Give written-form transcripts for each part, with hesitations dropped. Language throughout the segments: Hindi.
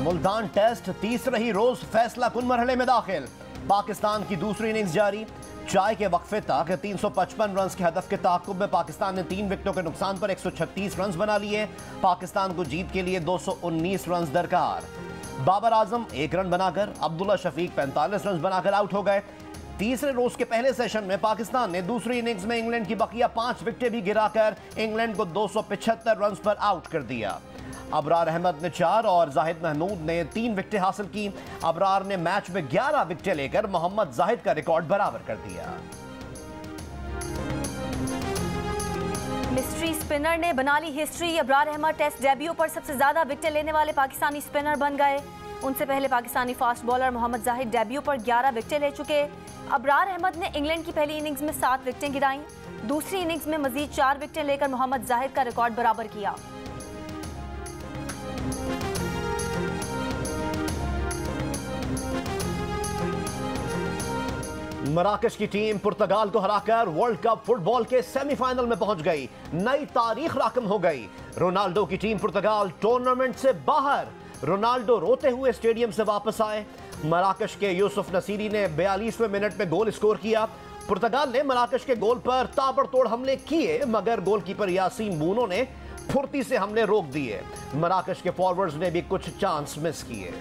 मुल्तान टेस्ट तीसरे ही रोज फैसला कुन मरहले में दाखिल। पाकिस्तान की दूसरी इनिंग्स जारी। चाय के वक्फे तक 355 रन के हदफ के ताक़ुब में पाकिस्तान ने 3 विकेटों के नुकसान पर 136 रन बना लिए। पाकिस्तान को जीत के लिए 219 रन दरकार। बाबर आजम 1 रन बनाकर, अब्दुल्ला शफीक 45 रन बनाकर आउट हो गए। तीसरे रोज के पहले सेशन में पाकिस्तान ने दूसरी इनिंग्स में इंग्लैंड की बकिया 5 विकेटें भी गिराकर इंग्लैंड को 275 रन पर आउट कर दिया। अबरार अहमद ने 4 और जाहिद महमूद ने 3 विकेटें हासिल की। अबरार ने मैच में 11 विकेटें लेकर मोहम्मद जाहिद का रिकॉर्ड बराबर कर दिया। मिस्ट्री स्पिनर ने बना ली history. Abrar Ahmed test debut पर सबसे ज्यादा विकेटें लेने वाले पाकिस्तानी स्पिनर बन गए। उनसे पहले Pakistani fast bowler Mohammad Zahid debut पर 11 विकेटें ले चुके। अबरार अहमद ने इंग्लैंड की पहली इनिंग्स में 7 विकेटें गिराईं। दूसरी इनिंग्स में मजीद 4 विकेटें लेकर मोहम्मद जाहिद का रिकॉर्ड बराबर किया। मराकश की टीम पुर्तगाल को हराकर वर्ल्ड कप फुटबॉल के सेमीफाइनल में पहुंच गई। नई तारीख राकम हो गई। रोनाल्डो की टीम पुर्तगाल टूर्नामेंट से बाहर। रोनाल्डो रोते हुए स्टेडियम से वापस आए। मराकश के यूसुफ नसीरी ने 42वें मिनट में गोल स्कोर किया। पुर्तगाल ने मराकश के गोल पर ताबड़तोड़ हमले किए, मगर गोलकीपर यासीन बूनो ने फुर्ती से हमले रोक दिए। मराकश के फॉरवर्ड्स ने भी कुछ चांस मिस किए।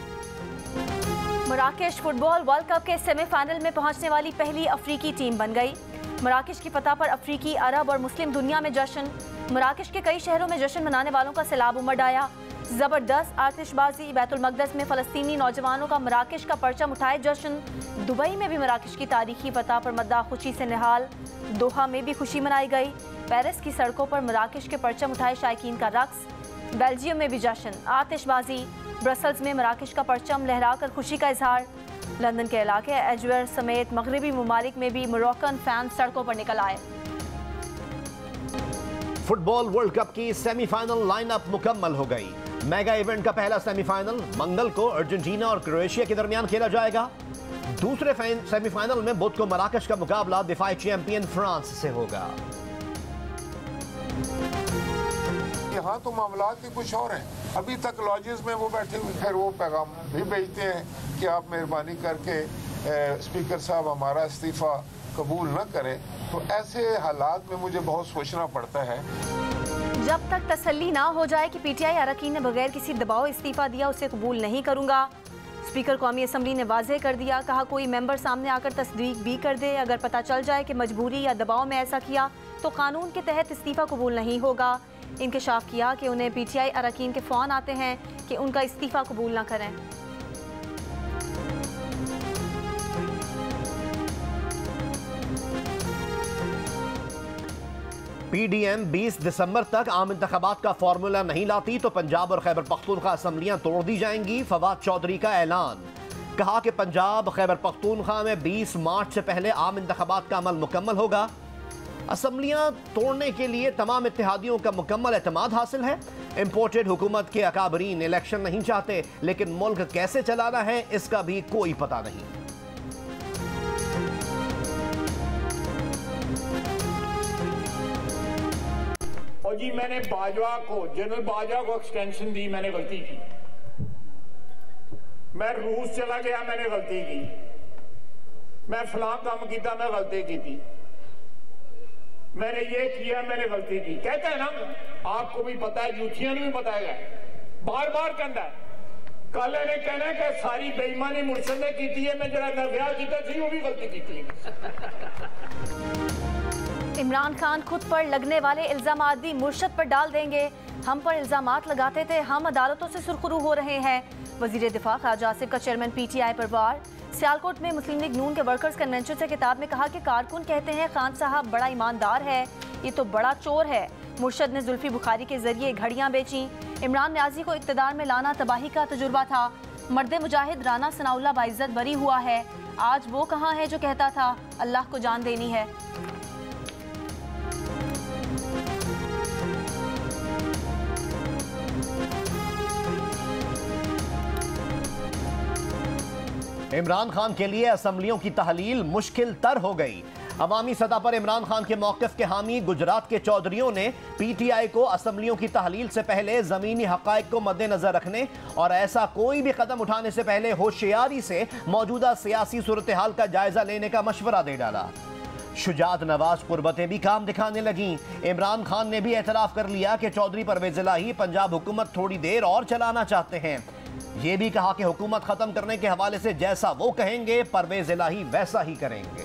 मराकश फुटबॉल वर्ल्ड कप के सेमीफाइनल में पहुंचने वाली पहली अफ्रीकी टीम बन गई। मराकश की फतह पर अफ्रीकी, अरब और मुस्लिम दुनिया में जश्न। मराकश के कई शहरों में जश्न मनाने वालों का सैलाब उमड़ आया। जबरदस्त आतिशबाजी, बैतुल मकदस में फलस्तीनी नौजवानों का मराकश का परचम उठाए जश्न। दुबई में भी मराकश की तारीखी फतह पर मद्दा खुशी से निहाल। दोहा में भी खुशी मनाई गई। पेरिस की सड़कों पर मराकश के परचम उठाए शायकीन का रक्स। बेल्जियम में भी जश्न, आतिशबाजी। ब्रसल्स में मराकश का परचम लहराकर खुशी का इजहार। लंदन के इलाके एजवेयर समेत मगरबी ममालिक में भी मोरक्कन फैंस सड़कों पर निकल आए। फुटबॉल वर्ल्ड कप की सेमीफाइनल लाइनअप मुकम्मल हो गई। मेगा इवेंट का पहला सेमीफाइनल मंगल को अर्जेंटीना और क्रोएशिया के दरमियान खेला जाएगा। दूसरे सेमीफाइनल में बुध को मराकश का मुकाबला दिफाई चैंपियन फ्रांस से होगा। यहाँ तो मामलात ही कुछ और हैं। अभी तक लॉजेस में वो बैठे हुए, फिर वो पैगाम भी भेजते हैं कि आप मेहरबानी करके स्पीकर साहब हमारा इस्तीफा कबूल न करें। तो ऐसे हालात में मुझे बहुत सोचना पड़ता है। जब तक तसल्ली ना हो जाए कि पीटीआई अरकान ने बगैर किसी दबाव इस्तीफा दिया, उसे कबूल नहीं करूंगा। स्पीकर कौमी असम्बली ने वाज़ेह कर दिया। कहा कोई मेंबर सामने आकर तस्दीक भी कर दे। अगर पता चल जाए कि मजबूरी या दबाव में ऐसा किया तो कानून के तहत इस्तीफा कबूल नहीं होगा। इंकशाफ किया कि उन्हें पीटीआई अरकान के फ़ोन आते हैं कि उनका इस्तीफा कबूल ना करें। पीडीएम 20 दिसंबर तक आम इंतखाबात का फार्मूला नहीं लाती तो पंजाब और खैबर पख्तूनख्वा असम्बलियां तोड़ दी जाएंगी। फवाद चौधरी का ऐलान। कहा कि पंजाब खैबर पख्तूनख्वा में 20 मार्च से पहले आम इंतखाबात का अमल मुकम्मल होगा। असम्बलियां तोड़ने के लिए तमाम इत्तेहादियों का मुकम्मल एतमाद हासिल है। इम्पोर्टेड हुकूमत के अकाबरीन इलेक्शन नहीं चाहते, लेकिन मुल्क कैसे चलाना है इसका भी कोई पता नहीं। और जी मैंने बाजवा को, जनरल बाजवा को एक्सटेंशन दी, मैंने गलती की। मैं रूस चला गया, मैंने गलती की। मैं फलां काम किया, मैं गलती की थी। मैंने ये किया, मैंने गलती की। कहते हैं ना, आपको भी पता है, जूठियां भी बताएगा, बार बार कहता है। कल ने कहना है कि सारी बेईमानी मुर्शद ने की है, मैं जरा नव्या की थी, वो भी गलती की थी। इमरान खान खुद पर लगने वाले इल्जामात भी मुर्शद पर डाल देंगे। हम पर इल्जामात लगाते थे, हम अदालतों से सुरखरू हो रहे हैं। वजीर दिफा ख्वाजा आसिफ का चेयरमैन पीटीआई पर वार। सियालकोट में मुस्लिम लीग नून के वर्कर्स कन्वेंशन से खिताब में कहा कि कारकुन कहते हैं खान साहब बड़ा ईमानदार है, ये तो बड़ा चोर है। मुर्शद ने जुल्फी बुखारी के जरिए घड़ियां बेची। इमरान न्याजी को इक्तदार में लाना तबाही का तजुर्बा था। मर्द मुजाहिद राना सनाउल्लाह बाइज्जत बरी हुआ है। आज वो कहाँ है जो कहता था अल्लाह को जान देनी है। इमरान खान के लिए असम्बलियों की तहलील मुश्किल तर हो गई। अवामी सतह पर इमरान खान के मौक़िफ़ के हामी गुजरात के चौधरियों ने PTI को असम्बलियों की तहलील से पहले ज़मीनी हक़ाइक़ को मद्देनज़र रखने और ऐसा कोई भी कदम उठाने से पहले होशियारी से मौजूदा सियासी सूरत हाल का जायज़ा लेने का मशवरा दे डाला। शुजात नवाज कुर्बतें भी काम दिखाने लगीं। इमरान खान ने भी एतराफ़ कर लिया कि चौधरी परवेज़ इलाही पंजाब हुकूमत थोड़ी देर और चलाना चाहते हैं। ये भी कहा कि हुकूमत ख़त्म करने के हवाले से जैसा वो कहेंगे परवेज़ इलाही वैसा ही करेंगे।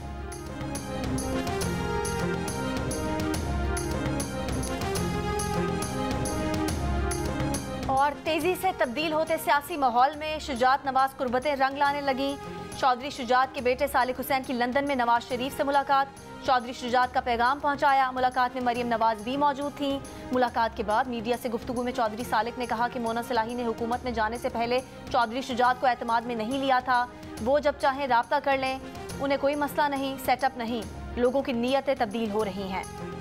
और तेजी से तब्दील होते सियासी माहौल में शुजात नवाज कुर्बतें रंग लाने लगी। चौधरी शुजात के बेटे सालिक हुसैन की लंदन में नवाज शरीफ से मुलाकात। चौधरी शुजात का पैगाम पहुंचाया। मुलाकात में मरियम नवाज भी मौजूद थीं। मुलाकात के बाद मीडिया से गुफ्तगू में चौधरी सालिक ने कहा कि मोना सलाही ने हुकूमत में जाने से पहले चौधरी शुजात को एतमाद में नहीं लिया था। वो जब चाहें राब्ता कर लें, उन्हें कोई मसला नहीं, सेटअप नहीं। लोगों की नीयतें तब्दील हो रही हैं।